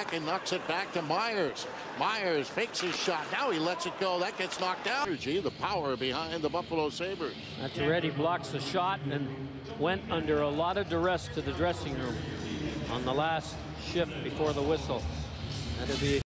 back and knocks it back to Myers. Myers fakes his shot. Now he lets it go. That gets knocked down. Energy, the power behind the Buffalo Sabres. Pacioretty blocks the shot and went under a lot of duress to the dressing room on the last shift before the whistle. That'll be